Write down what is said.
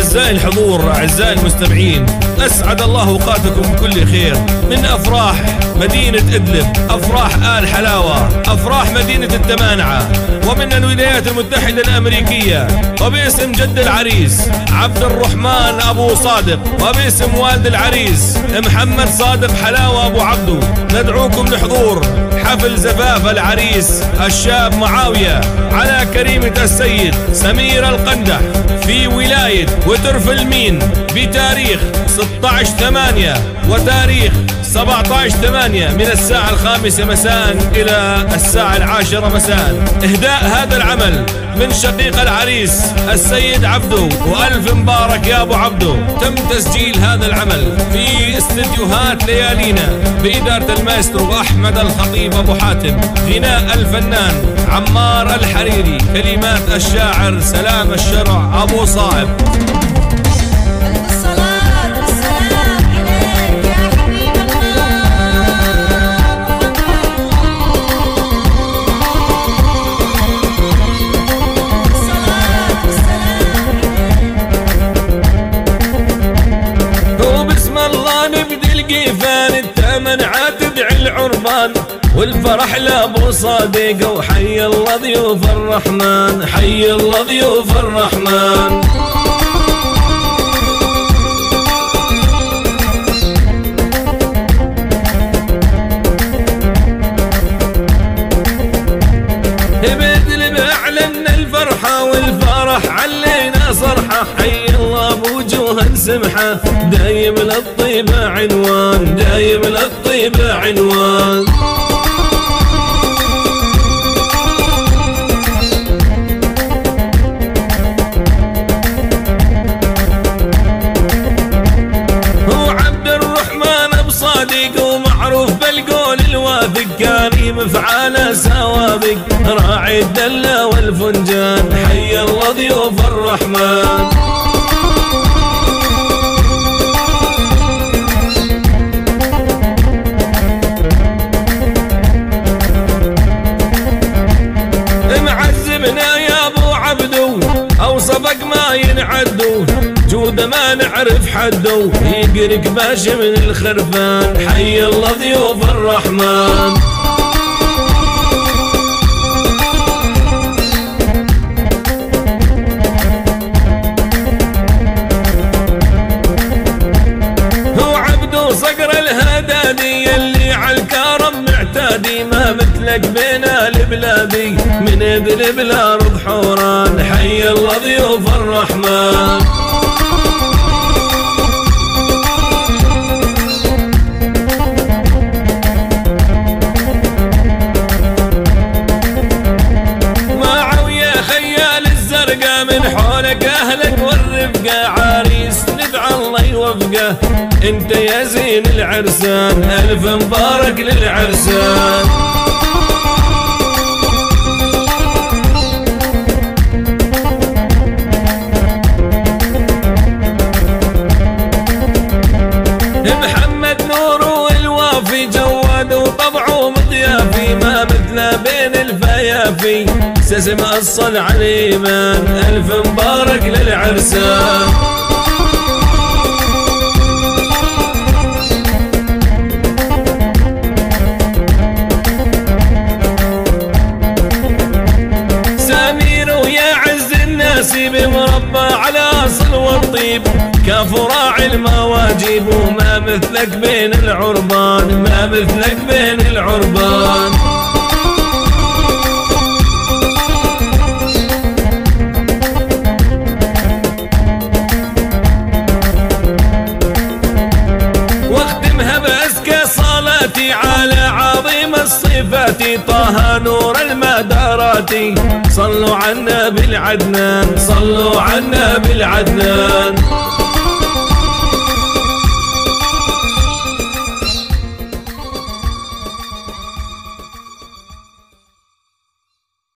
أعزائي الحضور، أعزائي المستمعين، أسعد الله أوقاتكم بكل خير من أفراح مدينة إدلب، أفراح آل حلاوة، أفراح مدينة التمانعة، ومن الولايات المتحدة الأمريكية، وباسم جد العريس عبد الرحمن أبو صادق، وباسم والد العريس محمد صادق حلاوة أبو عبدو، ندعوكم لحضور حفل زفاف العريس الشاب معاوية على كريمة السيد سمير القندح في ولاية وترفلمين بتاريخ 16/8 وتاريخ 17/8 من الساعة 5 مساء إلى الساعة 10 مساء. إهداء هذا العمل من شقيق العريس السيد عبدو، وألف مبارك يا أبو عبدو. تم تسجيل هذا العمل في استديوهات ليالينا بإدارة المايسترو أحمد الخطيب أبو حاتم، غناء الفنان عمار الحريري، كلمات الشاعر سلام الشرع أبو صائب. التمنعة تدعي العربان والفرح لابو صادق، وحي الله ضيوف الرحمن، حي الله ضيوف الرحمن. بدل اعلن الفرحة والفرح علينا صرحة، حي الله بوجوه سمحة، دايم للطيبة عنوان، دايم للطيبة عنوان. هو عبد الرحمن بصادق ومعروف بالقول الواثق، كريم فعال سوابق، راعي الدلة والفنجان، حي الله ضيوف الرحمن. معذبنا يا ابو عبدو اوصفك ما ينعدو، جوده ما نعرف حدو، يقرك باش من الخرفان، حي الله ضيوف الرحمن. هو عبدو صقر الهدادي اللي عالكرم معتادي، ما مثلك بين البلادي من ادلب لارض حوران، حي الله ضيوف الرحمن. معاوية خيال الزرقاء من حولك اهلك والرفقة، عريس ندعى الله يوفقه، انت يا زين العرسان، الف مبارك للعرسان. محمد نور والوافي جواد وطبعه مضيافي، ما مثله بين الفيافي، سسم أصل على الإيمان، ألف مبارك للعرسان. سمير ويا عز الناس بمربى على أصل والطيب، كاف راعي المواجب، وما مثلك بين العربان، ما مثلك بين العربان. واختمها بأزكى صلاتي على عظيم الصفات، طه نور المدارات، صلوا عنا بالعدنان، صلوا عنا بالعدنان.